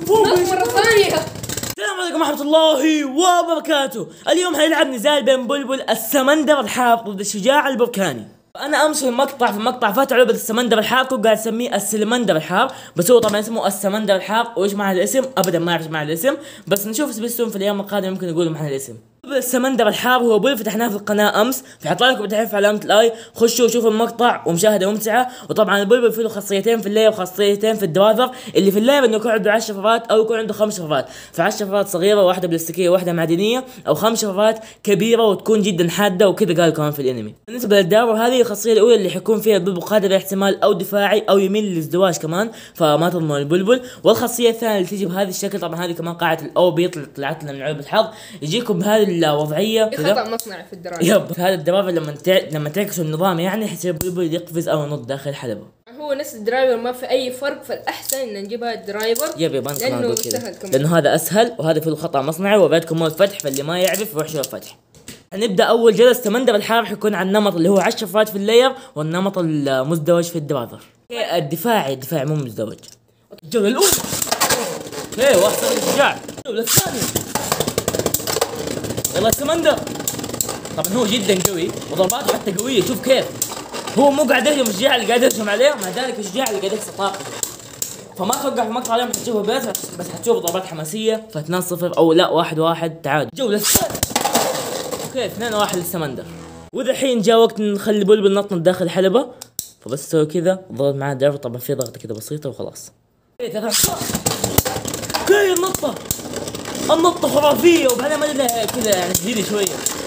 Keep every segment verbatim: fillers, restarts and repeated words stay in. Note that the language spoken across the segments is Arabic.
فوق مرة ثانية. السلام عليكم ورحمة الله وبركاته. اليوم حنلعب نزال بين بلبل السمندر الحار ضد الشجاع البركاني. انا امس في المقطع في المقطع فات لعبة السمندر الحار كنت قاعد اسميه السلمندر الحار، بس هو طبعا اسمه السمندر الحار. وايش معنى الاسم؟ ابدا ما اعرف ايش معنى الاسم، بس نشوف سبيستون في الايام القادمة ممكن يقولوا معنى الاسم. السمندر الحار هو بول فتحناه في القناه امس، فحط لكم تحت في علامه الاي، خشوا وشوفوا المقطع ومشاهده ممتعه. وطبعا البلبل فيه له خاصيتين في الليل وخاصيتين في الدواذر. اللي في الليل انه يكون عنده عشر شفرات او يكون عنده خمس شفرات، فعشر شفرات صغيره واحده بلاستيكيه وواحده معدنيه، او خمس شفرات كبيره وتكون جدا حاده وكذا قال كمان في الانمي. بالنسبه للداور هذه الخاصيه الاولى اللي حيكون فيها البلبل قادر احتمال او دفاعي او يميل للازدواج كمان، فما تضمن البلبل. والخاصيه الثانيه اللي تيجي بهذا الشكل، طبعا هذه كمان قاعده الاو بيطلع طلعت لنا من علبه الحظ، يجيكم بهذه الوضعيه خطأ مصنع في الدراجة. يب هذا الدراجة لما تع... لما تعكسوا النظام يعني حيصير البلبل يقفز او ينط داخل الحلبة. هو نفس الدرايفر ما في اي فرق، فالاحسن ان نجيبها الدرايفر. يب يب انا كمان لانه اقول كذا سهل كمان، لانه هذا اسهل وهذا فيه خطأ مصنعي. وبعدكم مود فتح، فاللي ما يعرف يروح يشوف فتح. هنبدا اول جلسه. السمندر الحار حيكون على النمط اللي هو عشر شفرات في اللاير، والنمط المزدوج في الدراذر. الدفاعي الدفاعي مو مزدوج. الجولة الاولى اوكي واحد صفر شجاع. الجولة الثانية يلا السمندر. طبعا هو جدا قوي وضرباته حتى قويه، شوف كيف هو مو قاعد يهجم الشجاع اللي قاعد يهجم عليه، مع ذلك الشجاع اللي قاعد يكسر طاقته. فما اتوقع في مقطع اليوم حتشوفه بس بس حتشوفوا ضربات حماسيه. فاثنين صفر او لا واحد واحد تعادل. الجوله الثالثه اوكي اثنين واحد للسمندر. واذا الحين جاء وقت نخلي بلبل نطنط داخل الحلبه، فبس تسوي كذا ضغط معاه الدرب. طبعا في ضغطه كذا بسيطه وخلاص. اوكي النطه النطه خرافيه، وبعدين ما ادري كذا يعني جديده شويه.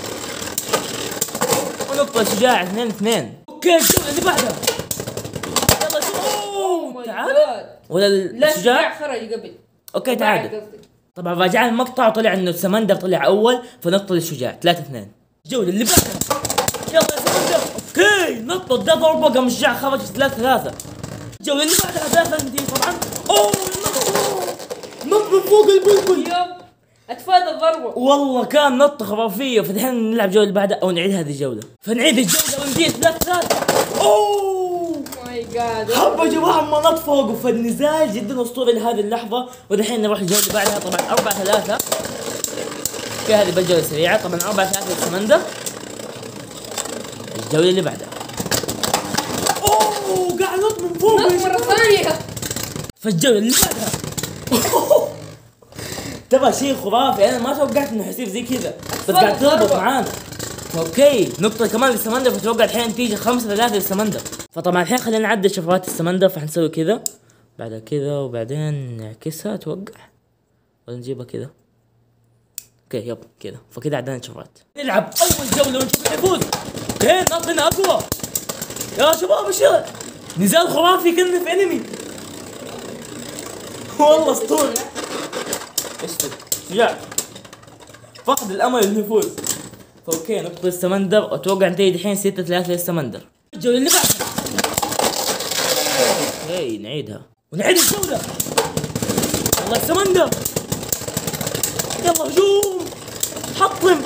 ونقطة شجاع اثنين اثنين. اوكي الجولة اللي بعدها يلا شوف تعادل ولا الشجاع خرج قبل. اوكي تعادل. طبعا راجعنا المقطع وطلع انه السمندر طلع اول، فنقطة للشجاع ثلاثة اثنين. الجولة اللي بعدها يلا يا سمندر. اوكي نقطة ده ضربة قام الشجاع خرج ثلاثة ثلاثة. الجولة اللي بعدها داخل ندير طبعا. اوه نط من فوق البلبل. يب اتفادى الضربة. والله كان نط خرافية. فدحين نلعب الجولة اللي بعدها او نعيد هذه الجولة. فنعيد الجولة وندير ثلاثة ثلاثة. اوه ماي جاد حبة جماعة ما نط فوقه. فالنزال جدا اسطوري لهذه اللحظة. ودحين نروح الجولة اللي بعدها طبعا أربعة ثلاثة. اوكي هذه بالجولة سريعة. طبعا أربعة ثلاثة للسمندر. الجولة اللي بعدها اوه قاعد نط من فوق نط مرة ثانية. فالجولة اللي بعدها ترى شيء خرافي. انا ما توقعت انه حيصير زي كذا، بس قاعد تربط معانا. اوكي نقطة كمان للسمندر، فتوقع الحين تيجي خمسة ثلاثة للسمندر. فطبعا الحين خلينا نعدل شفرات السمندر. فحنسوي كذا بعدها كذا وبعدين نعكسها اتوقع ولا نجيبها كذا. اوكي يب كذا. فكذا عدلنا شفرات. نلعب اول جولة ونشوف اللي يفوز. اوكي نطنا اقوى يا شباب. ايش نزال خرافي كنا في انمي والله اسطوري. ايش شجاع فقد الامل انه يفوز. فاوكي نقطة السمندر واتوقع انتهي الحين ستة ثلاثة للسمندر. الجولة اللي بعدها اوكي نعيدها ونعيد الجولة. والله السمندر يلا هجوم حطم.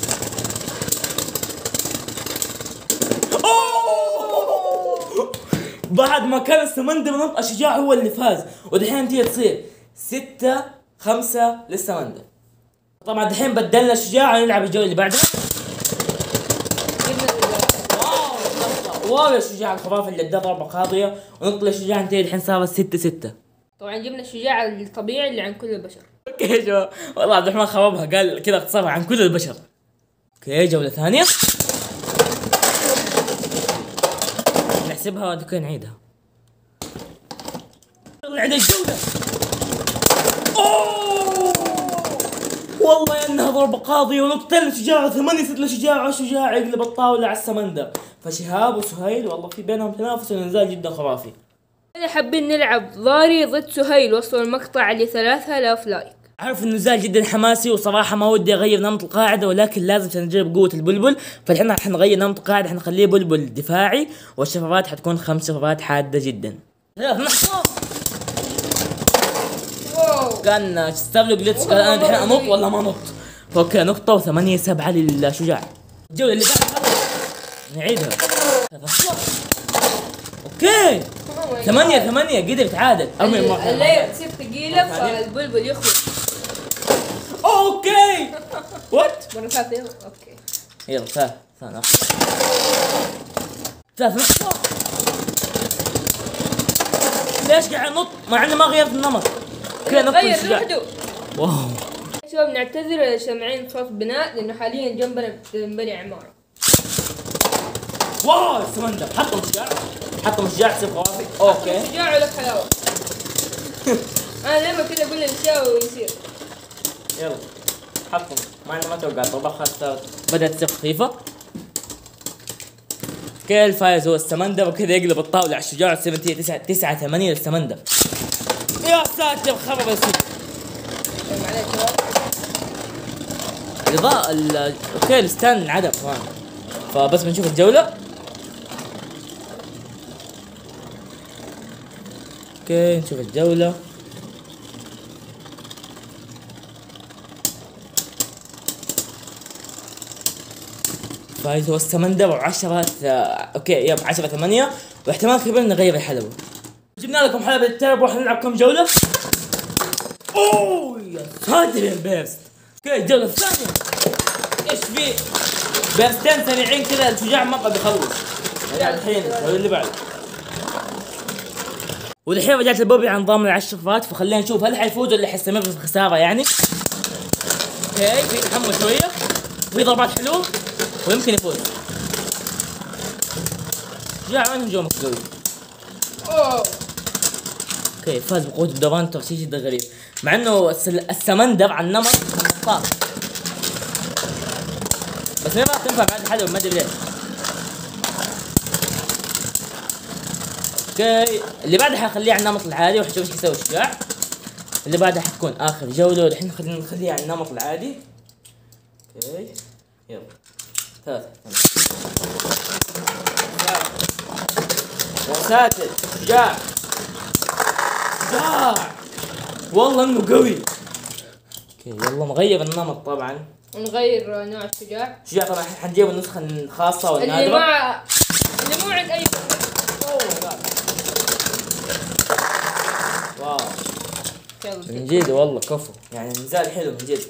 أوه! بعد ما كان السمندر نط الشجاع هو اللي فاز. ودحين تيجي تصير ستة خمسة للسمندر. طبعا دحين بدلنا الشجاع ونلعب الجولة اللي بعدها. واو واو يا شجاع الخرافي اللي ادى ضربة قاضية. ونطلع الشجاع انتهي الحين صارت ستة ستة. طبعا جبنا الشجاع الطبيعي اللي عن كل البشر. اوكي يا شباب والله عبد الرحمن خربها قال كذا اختصارها عن كل البشر. اوكي جولة ثانية نحسبها اوكي نعيدها. نعيد الجولة. اوه والله انها ضربة قاضية. ونقطة للشجاع ثمانية ستة للشجاع. والشجاع يقلب الطاولة على السمندر. فشهاب وسهيل والله في بينهم تنافس ونزال جدا خرافي. اذا حابين نلعب ضاري ضد سهيل وصلوا المقطع لثلاثة آلاف لايك. عارف النزال جدا حماسي وصراحة ما ودي اغير نمط القاعدة، ولكن لازم نجرب قوة البلبل. فالحين راح نغير نمط القاعدة، حنخليه بلبل دفاعي والشفرات حتكون خمس شفرات حادة جدا. كان استبلغ جلتش قال انا دحين انط ولا ما انط. اوكي نقطة وثمانية سبعة للشجاع. الجولة اللي بعدها نعيدها. اوكي ثمانية ثمانية قدر يتعادل. الليل تصير ثقيلة لفة البلبل يخرج. اوكي وات مرة ثالثة يلا اوكي. يلا ثالث ثاني ثالث نقطة. ليش قاعد ينط مع انه ما غيرت النمط؟ كذا نط غير الشجاع. لوحده. واو شباب نعتذر إذا سامعين صوت بناء لأنه حاليا جنبنا بتنبني عمارة. واو السمندر حطوا شجاع حطوا شجاع تصير خوافي. اوكي شجاع ولك حلاوة. أنا دائما كذا أقول الأشياء ويصير. يلا حطوا مع انه ما توقعت طبخة بدأت تصير خفيفة. اوكي الفايز هو السمندر وكذا يقلب الطاولة على الشجاع تصير نتيجة تسعة تسعة ثمانية للسمندر. يا ساتر خرب السجن. معليش شباب. الإضاءة ال اوكي الستاند انعدم كمان. فبس بنشوف الجولة. اوكي نشوف الجولة. فايز هو السمندر وعشرة اوكي يب عشرة ثمانية واحتمال كبير نغير الحلبة. جبنا لكم حلبة الترب وراح نلعب كم جولة. اوه يا ساتر يا بيرست. اوكي الجولة الثانية. ايش في؟ بيرستين سريعين كذا الشجاع ما قد يخلص. يعني الحين اللي بعده. والحين رجعت البوبي عن نظام العشرات فخلينا نشوف هل حيفوز ولا حيستمر في الخسارة يعني. اوكي في تحمل شوية وفي ضربات حلوة ويمكن يفوز. شجاع وين هجومك قوي؟ أوه. اوكي فاز بقوة الدوران ترشيش جدا غريب مع انه السل... السمندر على النمط النطاط بس ما راح تنفع بعد حلو ما ادري ليش. اوكي اللي بعدها حخليه على النمط العادي وحشوف ايش يسوي الشجاع. اللي بعدها حتكون اخر جولة والحين خلينا نخليها على النمط العادي. اوكي يلا ثلاثة يا ساتر شجاع شجاع والله انه قوي. اوكي يلا نغير النمط طبعا. ونغير نوع الشجاع. شجاع طبعا حنجيب النسخة الخاصة والنادرة. اللي مع اللي مو عند اي واو من جد والله كفو يعني نزال حلو من جد.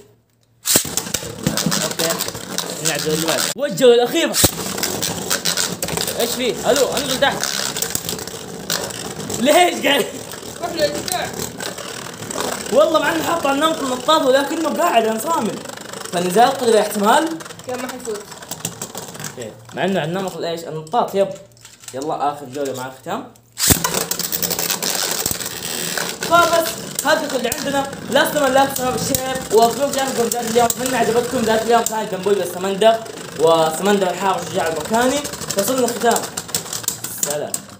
اوكي نلعب اللي بعده والجولة الأخيرة. ايش فيه؟ الو انزل تحت. ليش قاعد؟ روح للشجاع. والله مع انه حاط على النمط النطاط ولكنه قاعد انا صامل. فالنزال قدر احتمال كان ما حيفوز. اوكي مع انه على النمط الايش النطاط يب. يلا اخر جولة مع الختام. فبس هذا كل اللي عندنا. لا تنسوا اللايك والسبسكرايب والشير واخبروا جانبكم ذات اليوم. اتمنى عجبتكم ذات اليوم كانت جنبوي بالسمندر وسمندر الحار والشجاع البركاني. وصلنا الختام. سلام.